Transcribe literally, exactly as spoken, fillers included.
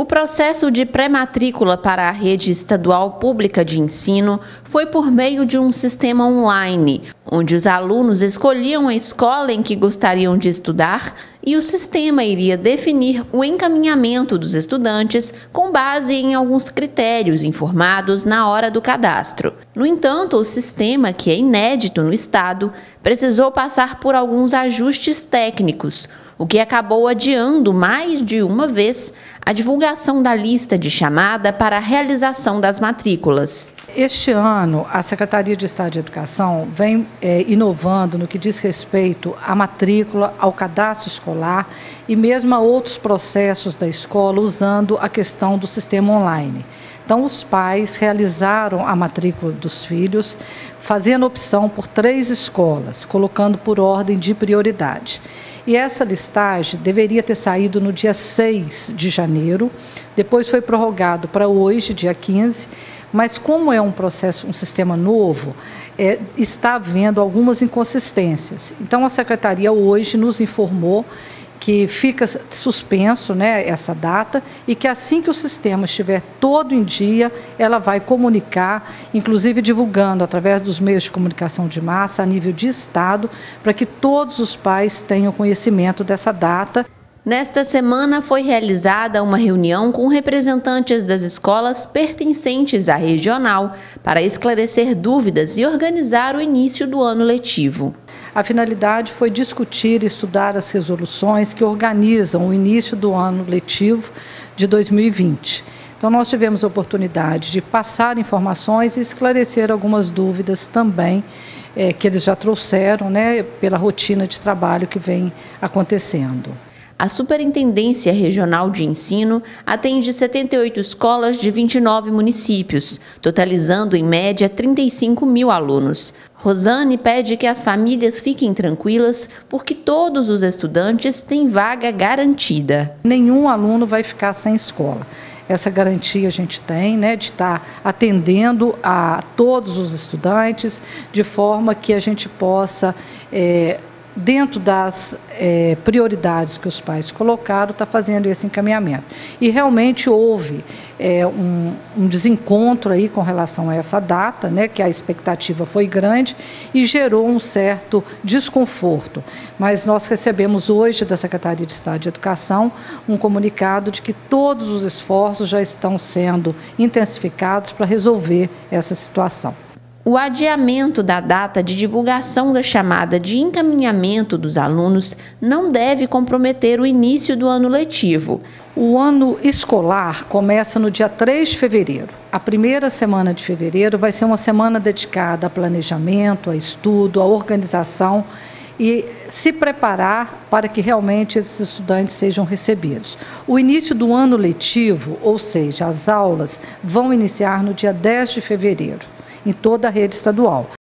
O processo de pré-matrícula para a rede estadual pública de ensino foi por meio de um sistema online, onde os alunos escolhiam a escola em que gostariam de estudar e o sistema iria definir o encaminhamento dos estudantes com base em alguns critérios informados na hora do cadastro. No entanto, o sistema, que é inédito no estado, precisou passar por alguns ajustes técnicos, o que acabou adiando mais de uma vez a divulgação da lista de chamada para a realização das matrículas. Este ano, a Secretaria de Estado de Educação vem é, inovando no que diz respeito à matrícula, ao cadastro escolar e mesmo a outros processos da escola, usando a questão do sistema online. Então, os pais realizaram a matrícula dos filhos, fazendo opção por três escolas, colocando por ordem de prioridade. E essa listagem deveria ter saído no dia seis de janeiro, depois foi prorrogado para hoje, dia quinze, mas como é um processo, um sistema novo, é, está havendo algumas inconsistências. Então, a Secretaria hoje nos informou que fica suspenso, né, essa data e que assim que o sistema estiver todo em dia, ela vai comunicar, inclusive divulgando através dos meios de comunicação de massa a nível de estado, para que todos os pais tenham conhecimento dessa data. Nesta semana foi realizada uma reunião com representantes das escolas pertencentes à regional para esclarecer dúvidas e organizar o início do ano letivo. A finalidade foi discutir e estudar as resoluções que organizam o início do ano letivo de dois mil e vinte. Então, nós tivemos a oportunidade de passar informações e esclarecer algumas dúvidas também é, que eles já trouxeram, né, pela rotina de trabalho que vem acontecendo. A Superintendência Regional de Ensino atende setenta e oito escolas de vinte e nove municípios, totalizando em média trinta e cinco mil alunos. Rosane pede que as famílias fiquem tranquilas porque todos os estudantes têm vaga garantida. Nenhum aluno vai ficar sem escola. Essa garantia a gente tem, né, de estar atendendo a todos os estudantes, de forma que a gente possa, é, dentro das é, prioridades que os pais colocaram, está fazendo esse encaminhamento. E realmente houve é, um, um desencontro aí com relação a essa data, né, que a expectativa foi grande e gerou um certo desconforto. Mas nós recebemos hoje da Secretaria de Estado de Educação um comunicado de que todos os esforços já estão sendo intensificados para resolver essa situação. O adiamento da data de divulgação da chamada de encaminhamento dos alunos não deve comprometer o início do ano letivo. O ano escolar começa no dia três de fevereiro. A primeira semana de fevereiro vai ser uma semana dedicada a planejamento, a estudo, a organização e se preparar para que realmente esses estudantes sejam recebidos. O início do ano letivo, ou seja, as aulas, vão iniciar no dia dez de fevereiro. Em toda a rede estadual.